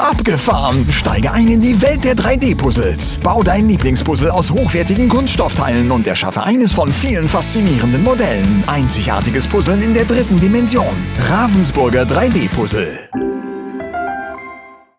Abgefahren! Steige ein in die Welt der 3D-Puzzles. Bau dein Lieblingspuzzle aus hochwertigen Kunststoffteilen und erschaffe eines von vielen faszinierenden Modellen. Einzigartiges Puzzeln in der 3. Dimension. Ravensburger 3D-Puzzle.